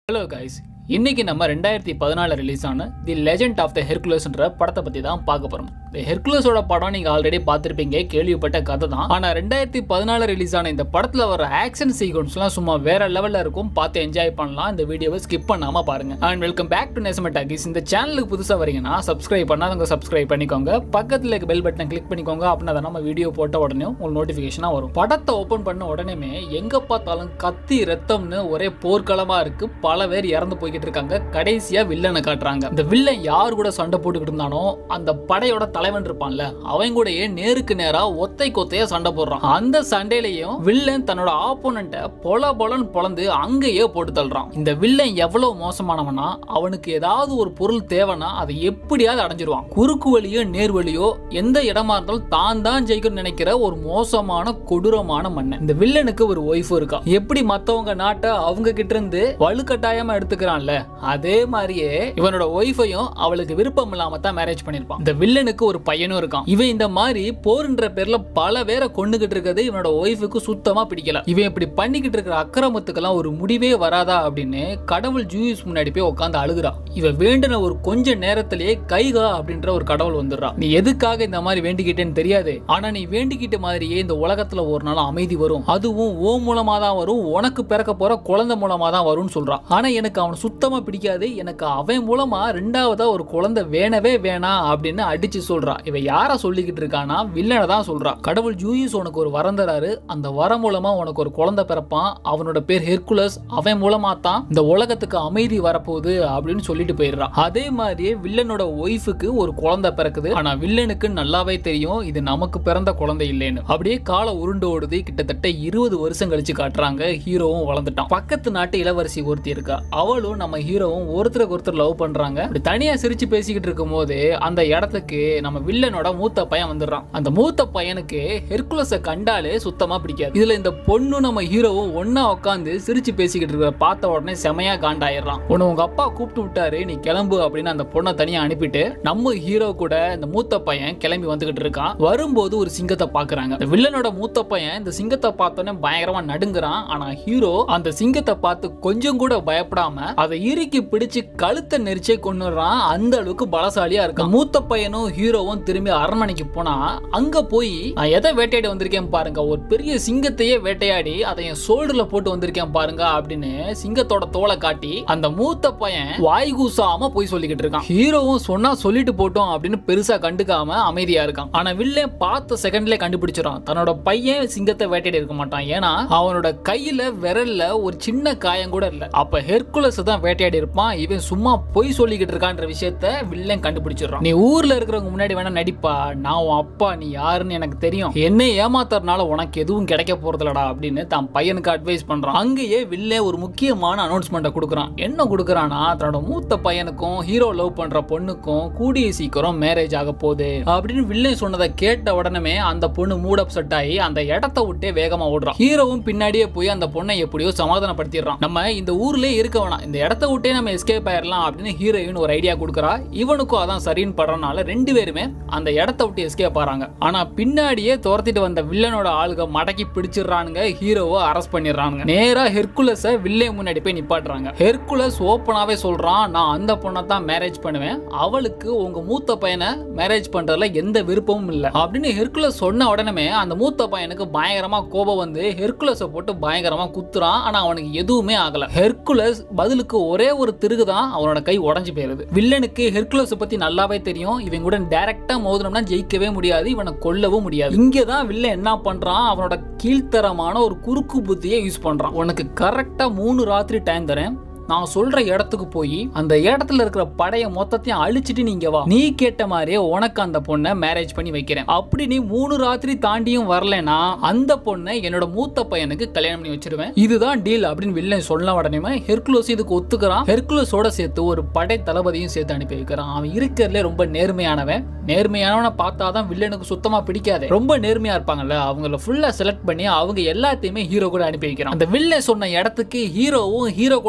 Hello guys, இன்னைக்கு நம்ம 2014 release ஆன தி லெஜெண்ட் ஆஃப் த ஹெர்குலஸ்ன்ற படத்தை பத்தி தான் பார்க்க போறோம். தி ஹெர்குலஸோட படம் நீங்க ஆல்ரெடி பார்த்திருப்பீங்க, கேள்விப்பட்ட கதை தான். ஆனா 2014 ரிலீஸ் ஆன இந்த படத்துல வர ஆக்ஷன் சீக்வென்ஸ்லாம் சும்மா வேற லெவல்ல இருக்கும். பார்த்து என்ஜாய் பண்ணலாம். இந்த வீடியோவை ஸ்கிப் பண்ணாம பாருங்க. அண்ட் வெல்கம் பேக் டு நெசமெட்டாகிஸ். இந்த சேனலுக்கு புதுசா வரீங்கன்னா சப்ஸ்கிரைப் பண்ணாதவங்க சப்ஸ்கிரைப் பண்ணிக்கோங்க. பக்கத்துல இருக்க பெல் பட்டனை கிளிக் பண்ணிக்கோங்க. அப்படின்னா நம்ம வீடியோ போட்ட உடனே உங்களுக்கு நோட்டிபிகேஷனா வரும். படத்தை ஓபன் பண்ண உடனே எங்க பார்த்தாலும் கத்தி ரத்தம்னு ஒரே போர்க்களமா இருக்கு. பல பேர் இறந்து போய் இருக்காங்க. கடைசியா வில்லனை காட்டுறாங்க. இந்த வில்லன் யார் கூட சண்டை போட்டுக்கிட்டு இருந்தானோ அந்த படையோட தலைவன் இருப்பான்ல, அவன் கூடயே நேருக்கு நேரா ஒத்தை கொத்தையா சண்டை போடுறான். அந்த சண்டையிலையும் வில்லன் தன்னோட ஆப்போனண்ட்டை பொலன்னு பொளந்து அங்கேயே போட்டு தள்ளுறான். இந்த வில்லன் எவ்வளவு மோசமானவனா, அவனுக்கு ஏதாவது ஒரு பொருள் தேவைன்னா அதை எப்படியாவது அடைஞ்சிருவான். குறுக்கு வழியோ நேர் வழியோ எந்த இடமா இருந்தாலும் தான் ஜெயிக்கணும்னு நினைக்கிற ஒரு மோசமான கொடூரமான மன்னன். இந்த வில்லனுக்கு ஒரு ஒய்ஃப் இருக்கா. எப்படி மத்தவங்க நாட்டை அவங்க கிட்ட இருந்து வலுக்கட்டாயமா எடுத்துக்கிறான்ல, அதே மாதிரியே இவனோட ஒய்ஃபையும் அவளுக்கு விருப்பம் இல்லாம தான் மேரேஜ் பண்ணிருப்பான். இந்த வில்லனுக்கு ஒரு பையனும் இருக்கான். இவன் இந்த மாதிரி போர்ன்ற பேர்ல பல பேரை கொண்டுகிட்டு இருக்கிறது இவனோட ஒய்ஃபுக்கு சுத்தமா பிடிக்கல. இவன் இப்படி பண்ணிக்கிட்டு இருக்கிற அக்கிரமத்துக்கெல்லாம் ஒரு முடிவே வராதா அப்படின்னு கடவுள் ஜூஸ் முன்னாடி போய் உட்காந்து அழுகுறான். இவன் வேண்டின ஒரு கொஞ்ச நேரத்திலேயே கைகா அப்படின்ற ஒரு கடவுள் வந்துடுறான். நீ எதுக்காக இந்த மாதிரி வேண்டிக்கிட்டேன்னு தெரியாது, ஆனா நீ வேண்டிக்கிட்ட மாதிரியே இந்த உலகத்துல ஒரு நாள் அமைதி வரும், அதுவும் ஓ மூலமா தான் வரும், உனக்கு பிறக்க போற குழந்தை மூலமா தான் வரும்னு சொல்றான். ஆனா எனக்கு அவன் சுத்தமா பிடிக்காது, எனக்கு அவன் மூலமா ரெண்டாவதா ஒரு குழந்தை வேணவே வேணாம் அப்படின்னு அடிச்சு சொல்றான். இவன் யார சொல்லிக்கிட்டு இருக்கானா, வில்லனை தான் சொல்றான். கடவுள் ஜூயிஸ் உனக்கு ஒரு வரம் தராரு, அந்த வரம் மூலமா உனக்கு ஒரு குழந்தை பிறப்பான், அவனோட பேர் ஹெர்குலஸ், அவன் மூலமா தான் இந்த உலகத்துக்கு அமைதி வரப்போகுது அப்படின்னு சொல்லிட்டு போயிடுறான். அதே மாதிரியே வில்லனோட ஒய்ஃபுக்கு ஒரு குழந்தை பிறக்குது. ஆனா வில்லனுக்கு நல்லாவே தெரியும் இது நமக்கு பிறந்த குழந்தை இல்லைன்னு. அப்படியே கால உருண்டு ஓடுது. கிட்டத்தட்ட 20 வருஷம் கழிச்சு காட்டுறாங்க. ஹீரோவும் வளர்ந்துட்டான். பக்கத்து நாட்டு இளவரசி ஒருத்தி இருக்கா. அவளும் நம்ம ஹீரோவும் ஒருத்தருக்கு ஒருத்தர் லவ் பண்றாங்க. தனியா சிரிச்சு பேசிக்கிட்டு இருக்கும் போது அந்த இடத்துக்கு நம்ம வில்லனோட மூத்த பையன் வந்துடுறான். அந்த மூத்த பையனுக்கு ஹெர்குலஸை கண்டாலே சுத்தமா பிடிக்காது. இதுல இந்த பொண்ணு நம்ம ஹீரோவும் ஒன்னா உட்காந்து சிரிச்சு பேசிக்கிட்டு இருக்க பார்த்த உடனே செமையா காண்டாயிடுறான். உங்க அப்பா கூப்பிட்டு விட்டாரு, நீ கிளம்பு அப்படின்னு அந்த பொண்ணை தனியா அனுப்பிட்டு நம்ம ஹீரோ கூட இந்த மூத்த பையன் கிளம்பி வந்துகிட்டு இருக்கான். வரும்போது ஒரு சிங்கத்தை பாக்குறாங்க. வில்லனோட மூத்த பையன் இந்த சிங்கத்தை பார்த்தோன்னே பயங்கரமா நடுங்குறான். ஆனா ஹீரோ அந்த சிங்கத்தை பார்த்து கொஞ்சம் கூட பயப்படாம அதை இறுக்கி பிடிச்சு கழுத்தை நெரிச்சே கொன்னுறான். அந்த அளவுக்கு பலசாலியா இருக்கான். மூத்த பையனும் ஹீரோவும் திரும்பி அரண்மனைக்கு போனா அங்க போய் நான் எதை வேட்டையாடி வந்திருக்கேன் பாருங்க, ஒரு பெரிய சிங்கத்தையே வேட்டையாடி அதை என் சோல்டர்ல போட்டு வந்திருக்கேன் பாருங்க அப்படின்னு சிங்கத்தோட தோலை காட்டி அந்த மூத்த பையன் வாய் கூசாம போய் சொல்லிக்கிட்டு இருக்கான். ஹீரோவும் சொன்னா சொல்லிட்டு போட்டோம் அப்படின்னு பெருசா கண்டுக்காம அமைதியா இருக்கான். ஆனா வில்லன் பார்த்த செகண்ட்ல கண்டுபிடிச்சிடான் தன்னோட பையன் சிங்கத்தை வேட்டையாடி இருக்க மாட்டான். ஏன்னா அவனோட கையில விரல்ல ஒரு சின்ன காயம் கூட இல்ல. அப்ப ஹெர்குலஸ் தான் வேட்டையாடி இருப்பான். இவன் சும்மா பொய் சொல்லிக்கிட்டு இருக்கான்ற விஷயத்த வில்லன் கண்டுபிடிச்சிடறான். நீ ஊர்ல இருக்கிறவங்க முன்னாடி வேணா நடிப்பா, நான் உன் அப்பா, நீ யாருன்னு எனக்கு தெரியும், என்ன ஏமாத்துறதுனால உனக்கு எதுவும் கிடைக்க போறதில்லடா அப்படின்னு தான் பையனுக்கு அட்வைஸ் பண்றான். அங்கேயே வில்லன் ஒரு முக்கியமான அனௌன்ஸ்மெண்ட் கொடுக்குறான். என்ன கொடுக்குறான்னா, தன்னோட மூத்த பையனுக்கும் ஹீரோ லவ் பண்ற பொண்ணுக்கும் கூடிய சீக்கிரம் மேரேஜ் ஆக போகுது அப்படின்னு வில்லன் சொன்னதை கேட்ட உடனே அந்த பொண்ணு மூட் அப்செட் ஆகி அந்த இடத்தை விட்டே வேகமா ஓடுறான். ஹீரோவும் பின்னாடியே போய் அந்த பொண்ணை எப்படியோ சமாதானப்படுத்திடுறான். நம்ம இந்த ஊர்லயே இருக்க வேணாம், இந்த இடத்த விட்டே நம்ம எஸ்கேப் ஆயிடலாம் அப்படின்னு ஹீரோயின் ஒரு ஐடியா கொடுக்குறா. இவனுக்கும் அதான் சரின்னு படுறனால ரெண்டு பேருமே அந்த இடத்த விட்டு எஸ்கேப் ஆறாங்க. ஆனா பின்னாடியே துரத்திட்டு வந்த வில்லனோட ஆளுக மடக்கி பிடிச்சிடுறானுங்க. ஹீரோவை அரெஸ்ட் பண்ணிடுறானுங்க. நேரா ஹெர்குலஸை வில்லே முன்னாடி போய் நிப்பாட்டுறாங்க. ஹெர்குலஸ் ஓப்பனாவே சொல்றான், நான் அந்த பொண்ணை தான் மேரேஜ் பண்ணுவேன், அவளுக்கு உங்க மூத்த பையனை மேரேஜ் பண்றதுல எந்த விருப்பமும் இல்லை அப்படின்னு ஹெர்குலஸ் சொன்ன உடனே அந்த மூத்த பையனுக்கு பயங்கரமா கோபம் வந்து ஹெர்குலஸை போட்டு பயங்கரமா குத்துறான். ஆனா அவனுக்கு எதுவுமே ஆகல. ஹெர்குலஸ் பதிலுக்கு ஒரே ஒரு திருகுதான் அவனோட கை உடைஞ்சு போயிருது. வில்லனுக்கு ஹெர்குலஸ் பத்தி நல்லாவே தெரியும். இவன் கூட டைரக்டா மோதினோம்னா ஜெயிக்கவே முடியாது, இவனை கொல்லவும் முடியாது. இங்கதான் வில்லன் என்ன பண்றான், அவனோட கீழ்த்தரமான ஒரு குறுக்கு புத்தியை யூஸ் பண்றான். உனக்கு கரெக்டா 3 ராத்திரி டைம் தரேன், நான் சொல்ற இடத்துக்கு போய் அந்த இடத்துல இருக்கிற படைய மொத்தத்தையும் அழிச்சிட்டு நீங்க வா, நீ கேட்ட மாதிரியே உனக்கு அந்த பொண்ணை மேரேஜ் பண்ணி வைக்கிறேன். அப்படி நீ 3 ராத்திரி தாண்டியும் வரலனா அந்த பொண்ணை என்னோட மூத்த பையனுக்கு கல்யாணம் பண்ணி வச்சிருவேன், இதுதான் டீல் அப்படின்னு வில்லன் சொன்ன உடனே ஹெர்குலஸ் இதுக்கு ஒத்துக்கிறான். ஹெர்குலஸோட சேர்த்து ஒரு படை தளபதியும் சேர்த்து அனுப்பி வைக்கிறான். அவன் இருக்கிறதுல ரொம்ப நேர்மையானவன். நேர்மையானவனை பார்த்தாதான் வில்லனுக்கு சுத்தமா பிடிக்காது. ரொம்ப நேர்மையா இருப்பாங்கல்ல, அவங்கள ஃபுல்லா செலக்ட் பண்ணி அவங்க எல்லாத்தையுமே ஹீரோ கூட அனுப்பி வைக்கிறான். அந்த வில்லன் சொன்ன இடத்துக்கு ஹீரோவும் ஹீரோ கூட சேர்ந்தவங்க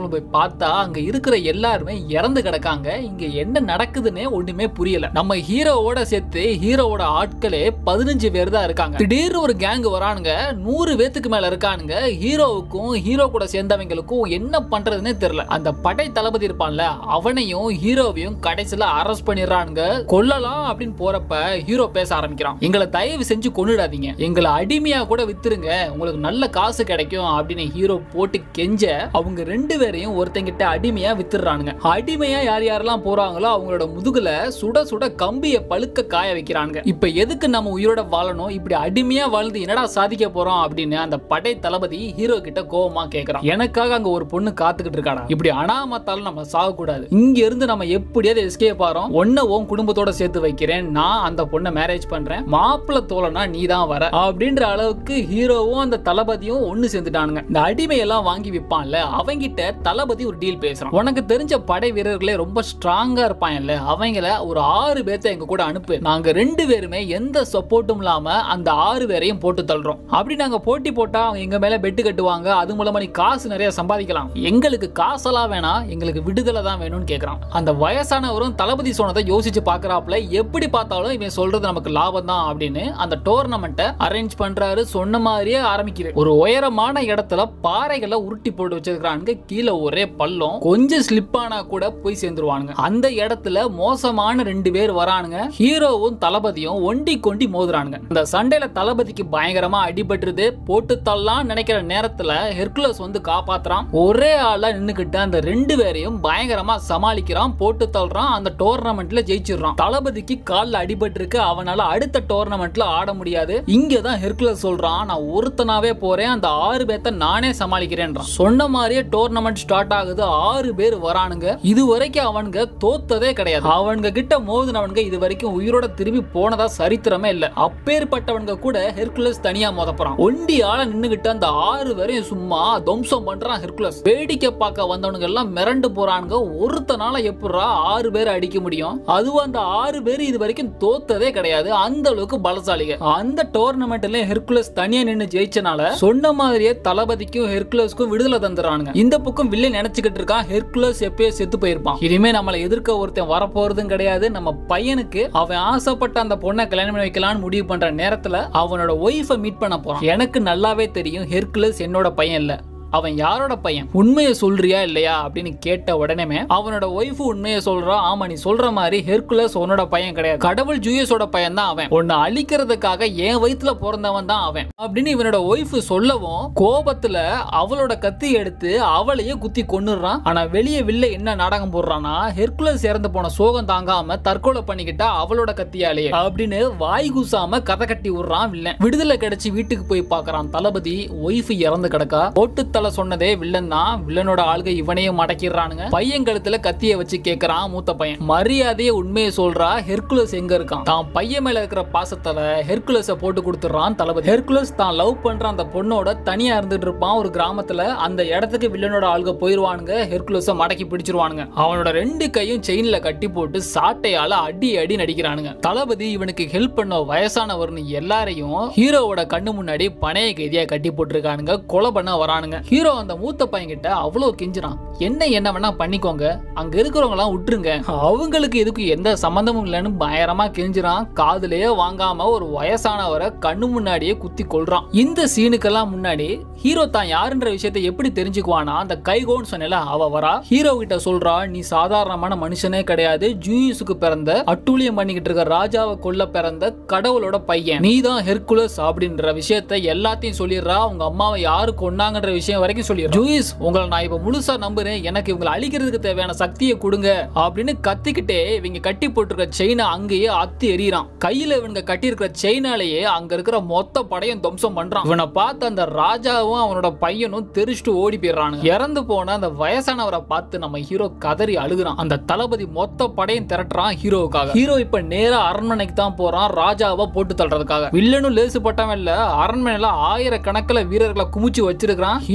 ரூம்ல போய் பார்த்தா அங்க இருக்கிற எல்லாருமே இறந்து கிடக்காங்க. இங்க என்ன நடக்குதுன்னு ஒண்ணுமே புரியல. நம்ம ஹீரோவோட சேர்த்து ஹீரோவோட ஆட்களே 15 பேர் தான் இருக்காங்க. திடீர்னு ஒரு கேங் வரானுங்க, 100 பேத்துக்கு மேல இருக்கானுங்க. ஹீரோவுக்கும் ஹீரோ கூட சேர்ந்தவங்களுக்கும் என்ன பண்றதுன்னே தெரியல. அந்த படை தளபதி இருப்பான்ல, அவனையும் ஹீரோவையும் கடைசியில அரெஸ்ட் பண்ணிடுறானுங்க. கொல்லலாம் அப்படின்னு போறப்ப ஹீரோ பேச ஆரம்பிக்கிறான். எங்களை தயவு செஞ்சு கொன்னுடாதீங்க, எங்களை அடிமையா கூட வித்துருங்க, உங்களுக்கு நல்ல காசு கிடைக்கும் அப்படின்னு ஹீரோ போட்டு கெஞ்ச அவங்க 2 பேரையும் ஒருத்தங்கிட்ட அடிமையா வித்துறானுங்க. அடிமையா யார் யாரெல்லாம் போறாங்களோ அவங்களோட முதுகுல சுட சுட கம்பிய பழுக்க காய வைக்கிறாங்க. இப்ப எதுக்கு நம்ம உயிரோட வாழணும், இப்படி அடிமையா வாழ்ந்து என்னடா சாதிக்க போறோம் அப்படின்னு அந்த படை தளபதி ஹீரோ கிட்ட கோவமா கேக்குறான். எனக்காக அங்க ஒரு பொண்ணு காத்துக்கிட்டு இருக்காடா, இப்படி அனாமத்தாலும் நம்ம சாக கூடாது, இங்க இருந்து நம்ம எப்படியாவது எஸ்கேப் ஆறோம், ஒன்ன உன் குடும்பத்தோட சேர்த்து வைக்கிறேன், நான் அந்த பொண்ணை மேரேஜ் பண்றேன், மாப்பிள்ள தோழனா நீ தான் வர அப்படின்ற அளவுக்கு ஹீரோவும் அந்த தளபதியும் ஒண்ணு சேர்ந்துட்டானுங்க. இந்த அடிமையெல்லாம் வாங்கி விற்பான்ல, அவங்கிட்ட தளபதி ஒரு டீல் பேசுறான். உனக்கு தெரிஞ்ச படை வீரர்களே ரொம்ப ஸ்ட்ராங்கா இருப்பாங்கல்ல, அவங்கள ஒரு 6 பேர்த்த எங்க கூட அனுப்பு, நாங்க 2 பேருமே எந்த சப்போர்ட்டும் இல்லாம அந்த 6 பேரையும் போட்டு தள்ளுறோம், அப்படி நாங்க போட்டி போட்டா அவங்க எங்க மேல பெட்டு கட்டுவாங்க, அது மூலமா நீ காசு நிறைய சம்பாதிக்கலாம், எங்களுக்கு காசெல்லாம் வேணாம், எங்களுக்கு விடுதலை தான் வேணும்னு கேக்குறான். அந்த வயசானவரும் தளபதி சொன்னதை யோசிச்சு பாக்குறாப்ல, எப்படி பார்த்தாலும் இவன் சொல்றது நமக்கு லாபம் தான் அப்படின்னு அந்த டோர்னமெண்ட்டை அரேஞ்ச் பண்றாரு. சொன்ன மாதிரியே ஆரம்பிக்குது. ஒரு உயரமான இடத்துல பாறைகளை உருட்டி போட்டு வச்சிருக்கானுங்க. கீழே ஒரே பள்ளம், கொஞ்சம் ஸ்லிப் ஆனா கூட போய் சேர்ந்துருவானுங்க. அந்த இடத்துல மோசமான 2 பேர் வரானுங்க. ஹீரோவும் தளபதியும் ஒண்டி கொண்டி மோதுறானுங்க. அந்த சண்டையில தளபதிக்கு பயங்கரமா அடிபட்டுருது. போட்டு தள்ளலாம் நினைக்கிற நேரத்துல ஹெர்குலஸ் வந்து காப்பாத்துறான். ஒரே ஆளா நின்னுக்கிட்டு அந்த 2 பேரையும் பயங்கரமா சமாளிக்கிறான், போட்டு தள்ளுறான். அந்த டோர்னமெண்ட்ல ஜெயிச்சிடுறான். தளபதிக்கு கால்ல அடிபட்டு இருக்கு, அவனால அடுத்த டோர்னமெண்ட்ல ஆட முடியாது. இங்கதான் ஹெர்குலஸ் சொல்றான், நான் ஒருத்தனாவே போறேன், அந்த 6 பேர்த்த நானே சமாளிக்கிறேன்றான். சொன்ன மாதிரியே டோர்னமெண்ட் ஸ்டார்ட் ஆகுது. 6 பேர் வரானுங்க. இதுவரைக்கும் அவனுங்க தோத்ததே கிடையாது. அவனுங்க கிட்ட மோதினவனுங்க இதுவரைக்கும் உயிரோட திரும்பி போனதா சரித்திரமே இல்ல. அப்பேற்பட்டவனுங்க கூட ஹெர்குலஸ் தனியா மோதப்பறான். ஒண்டி ஆள நின்னுகிட்டு அந்த 6 பேரையும் சும்மா துவம்சம் பண்றான் ஹெர்குலஸ். வேடிக்கை பார்க்க வந்தவனுங்க எல்லாம் மிரண்டு போறானுங்க. ஒருத்தனால எப்படா 6 பேர் அடிக்க முடியும்? அதுவும் அந்த 6 பேர் இது வரைக்கும் தோத்ததே கிடையாது. அந்த அளவுக்கு பலசாலிங்க. அந்த டோர்னமெண்ட்ல ஹெர்குலஸ் தனியா நின்னு ஜெயிச்சனால சொன்ன மாதிரியே தளபதிக்கும் ஹெர்குலஸ்க்கும் விடுதலை தந்துறானுங்க. இந்த பக்கம் வில்லன் நினைச்சுக்கிட்டு இருக்கான், ஹெர்குலஸ் எப்பயே செத்து போயிருப்பான், இனிமே நம்மள எதிர்க்க ஒருத்தன் வரப்போறதும் கிடையாது, நம்ம பையனுக்கு அவன் ஆசைப்பட்ட அந்த பொண்ணை கல்யாணம் பண்ணி வைக்கலாம்னு முடிவு பண்ற நேரத்துல அவனோட ஒய்ஃபை மீட் பண்ண போறான். எனக்கு நல்லாவே தெரியும் ஹெர்குலஸ் என்னோட பையன் இல்ல, அவன் யாரோட பையன், உண்மையை சொல்றியா இல்லையா அப்படின்னு கேட்ட உடனே அவனோட ஒய்ஃப் உண்மையை சொல்றா. ஆமா, நீ சொல்ற மாதிரி ஹெர்குலஸ் உன்னோட பையன் கிடையாது, கடவுள் ஜூயஸோட பையன் தான் அவன், உன்னை அழிக்கிறதுக்காக என் வயித்துல பிறந்தவன் தான் அவன் அப்படின்னு இவனோட ஒய்ஃப் சொல்லவும் கோபத்துல அவளோட கத்தி எடுத்து அவளையே குத்தி கொன்னுறான். ஆனா வெளியே வில்ல என்ன நாடகம் போடுறான்னா, ஹெர்குலஸ் இறந்து போன சோகம் தாங்காம தற்கொலை பண்ணிக்கிட்டா அவளோட கத்தியாலே அப்படின்னு வாய் கூசாம கதை கட்டி விடுறான் வில்லன். விடுதலை கிடைச்சி வீட்டுக்கு போய் பாக்குறான் தளபதி, ஒய்ஃப் இறந்து கிடக்கா. போட்டு சொன்னதே வில்லன் தான். வில்லனோட ஆளுக இவனையும் மடக்கிடுறானுங்க. பையன் கழுத்துல கத்திய வச்சு கேக்குறான் மூத்த பையன். மரியாதையே உண்மையை சொல்றா, ஹெர்குலஸ் எங்க இருக்கான்? தான் பையன் மேல இருக்கிற பாசத்துல ஹெர்குலஸ போட்டு கொடுத்துறான் தளபதி. ஹெர்குலஸ் தான் லவ் பண்ற அந்த பொண்ணோட தனியா இருந்துட்டு இருப்பான் ஒரு கிராமத்துல. அந்த இடத்துக்கு வில்லனோட ஆளுக போயிருவானுங்க, ஹெர்குலஸ மடக்கி பிடிச்சிருவானுங்க. அவனோட 2 கையும் செயின்ல கட்டி போட்டு சாட்டையால அடி அடி நடிக்கிறானுங்க. தளபதி இவனுக்கு ஹெல்ப் பண்ண வயசானவர்னு எல்லாரையும் ஹீரோவோட கண்ணு முன்னாடி பணைய கைதியா கட்டி போட்டுருக்கானுங்க. கொலை பண்ண வரானுங்க. ஹீரோ அந்த மூத்த பையன் கிட்ட அவ்வளவு கெஞ்சுறான், என்ன வேணா பண்ணிக்கோங்க, அங்க இருக்கிறவங்க எல்லாம் விட்டுருங்க, அவங்களுக்கு இதுக்கு எந்த சம்பந்தமும் இல்லைன்னு பயங்கரமா கெஞ்சுறான். காதுலயே வாங்காம ஒரு வயசானவரை கண்ணு முன்னாடியே குத்தி கொள்றான். இந்த சீனுக்கெல்லாம் முன்னாடி ஹீரோ தான் யாருன்ற விஷயத்தை எப்படி தெரிஞ்சுக்குவானா, அந்த கைகோன்னு சொன்னல அவ வரா. ஹீரோ கிட்ட சொல்றா, நீ சாதாரணமான மனுஷனே கிடையாது, ஜூயிஸுக்கு பிறந்த அட்டூழியம் பண்ணிக்கிட்டு இருக்க ராஜாவை கொல்ல பிறந்த கடவுளோட பையன், நீ தான் ஹெர்குலஸ் அப்படின்ற விஷயத்தை எல்லாத்தையும் சொல்லிடுறா. உங்க அம்மாவை யாரு கொண்டாங்கன்ற விஷயம் வரைக்கும் சொல்லிடுறா. ஜூயிஸ், உங்களை நான் இப்ப முழுசா நம்புறேன், எனக்கு இவங்களை அழிக்கிறதுக்கு தேவையான சக்தியை கொடுங்க அப்படின்னு கத்திக்கிட்டே இவங்க கட்டி போட்டிருக்க செயினை அங்கேயே அத்தி எறிறான். கையில இவங்க கட்டி இருக்கிற செயினாலேயே அங்க இருக்கிற மொத்த படையும் துவம்சம் பண்றான். இவனை பார்த்து அந்த ராஜாவும் அவனோட பையனும் தெரிச்சுட்டு ஓடி போயிடுறாங்க. இறந்து போன அந்த வயசானவரை பார்த்து நம்ம ஹீரோ கதறி அழுகுறான். அந்த தளபதி மொத்த படையும் திரட்டுறான் ஹீரோவுக்காக. ஹீரோ இப்ப நேரா அரண்மனைக்கு தான் போறான், ராஜாவை போட்டு தள்ளுறதுக்காக. வில்லனும் லேசு பட்டவன் இல்ல, அரண்மனையில 1000 கணக்கில் வீரர்களை குமிச்சு வச்சிருக்கான். ஹீரோ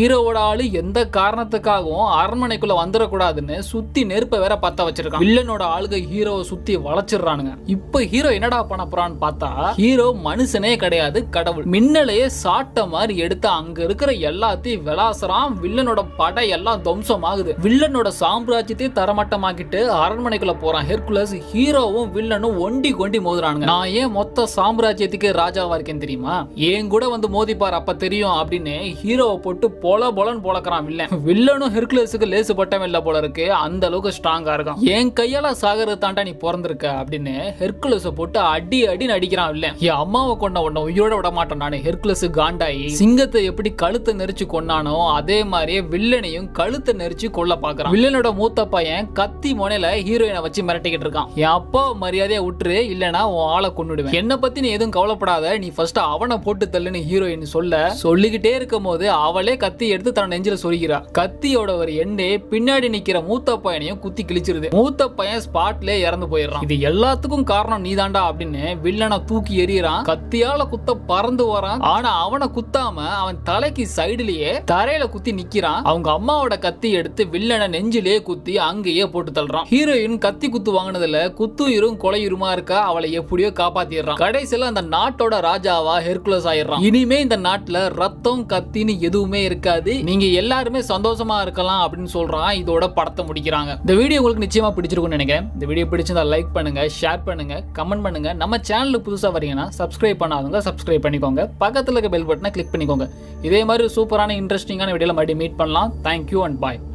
ஹீரோவோட ஆளு எந்த காரணத்துக்காகவும் அரண்மனைக்குள்ள வந்துடக்கூடாதுன்னு சுத்தி நெருப்ப வேற பத்த வச்சிருக்கான். வில்லனோட ஆளுக ஹீரோவை சுத்தி வளைச்சிடுறானுங்க. இப்ப ஹீரோ என்னடா பண்ண போறான்னு பார்த்தா ஹீரோ மனுஷனே கிடையாது, கடவுள். மின்னலையே சாட்ட மாதிரி எடுத்து அங்க இருக்கிற எல்லாத்தையும் விளாசறான். வில்லனோட படை எல்லாம் துவம்சம் ஆகுது. வில்லனோட சாம்ராஜ்யத்தை தரமட்டமாக்கிட்டு அரண்மனைக்குள்ள போறான் ஹெர்குலஸ். ஹீரோவும் வில்லனும் ஒண்டி கொண்டி மோதுறானுங்க. நான் ஏன் மொத்த சாம்ராஜ்யத்துக்கு ராஜாவா இருக்கேன் தெரியுமா, ஏன் கூட வந்து மோதிப்பார் அப்ப தெரியும் அப்படின்னு ஹீரோவை போட்டு பொல பொலன்னு பொளக்குறான் வில்லன். வில்லனும் ஹெர்குலஸுக்கு லேசு பட்டம் இல்ல போல இருக்கு, அந்த அளவுக்கு ஸ்ட்ராங்கா இருக்கான். என் கையால சாகர தாண்டா நீ பிறந்திருக்க அப்படின்னு ஹெர்குலஸ போட்டு அடி அடின்னு அடிக்கிறான் வில்லன். என் அம்மாவை கொண்ட உன்னை உயிரோட விட மாட்டேன் நானு. ஹெர்குலஸ் காண்டாயி சிங்கத்தை எப்படி கழுத்தை நெரிச்சு கொண்டானோ அதே மாதிரியே வில்லனையும் கழுத்தை நெரிச்சு கொல்ல பாக்குறான். வில்லனோட மூத்த பையன் கத்தி முனையில ஹீரோயினை வச்சு மிரட்டிக்கிட்டு இருக்கான். என் அப்பா மரியாதையா விட்டுரு, இல்லனா உன் ஆளை கொன்னுடுவேன். என்ன பத்தி நீ எதுவும் கவலைப்படாத, நீ ஃபர்ஸ்ட் அவனை போட்டு தள்ளுன்னு ஹீரோயின் சொல்லிக்கிட்டே இருக்கும் போது அவளே கத்தி எடுத்து தன் நெஞ்சில சொருகிறா. கத்தியோட ஒரு எண்ணே பின்னாடி நிக்கிற மூத்த பையனையும் குத்தி கிழிச்சிருது. மூத்த பையன் ஸ்பாட்ல இறந்து போயிடுறான். இது எல்லாத்துக்கும் காரணம் நீதாண்டா அப்படின்னு வில்லனை தூக்கி எறியறான். கத்தியால குத்த பறந்து வரான். ஆனா அவனை குத்தாம அவன் தலைக்கு சைடுலயே தரையில குத்தி நிக்கிறான். அவங்க அம்மாவோட கத்தி எடுத்து வில்லனை நெஞ்சிலே குத்தி அங்கேயே போட்டு தள்ளுறான். ஹீரோயின் கத்தி குத்து வாங்கினதுல குத்துயிரும் கொலையுருமா இருக்கா, அவளை எப்படியோ காப்பாத்திடுறான். கடைசியில அந்த நாட்டோட ராஜாவா ஹெர்குலஸ் ஆயிடுறான். இனிமே இந்த நாட்டுல ரத்தம் கத்தின்னு எதுவுமே இருக்காது, நீங்க எல்லாருமே சந்தோஷமா இருக்கலாம் அப்படின்னு சொல்றான். இதோட படத்தை முடிக்கிறாங்க. இந்த வீடியோ உங்களுக்கு நிச்சயமா பிடிச்சிருக்கும்னு நினைக்கிறேன். இந்த வீடியோ பிடிச்சிருந்தா லைக் பண்ணுங்க, ஷேர் பண்ணுங்க, கமெண்ட் பண்ணுங்க. நம்ம சேனலுக்கு புதுசா வரீங்கன்னா சப்ஸ்கிரைப் பண்ணாதவங்க சப்ஸ்கிரைப் பண்ணிக்கோங்க. பக்கத்துல இருக்க பெல் பட்டனை கிளிக் பண்ணிக்கோங்க. இதே மாதிரி சூப்பரான இன்ட்ரெஸ்டிங்கான வீடியோல மறுபடியும் மீட் பண்ணலாம். Thank you and bye.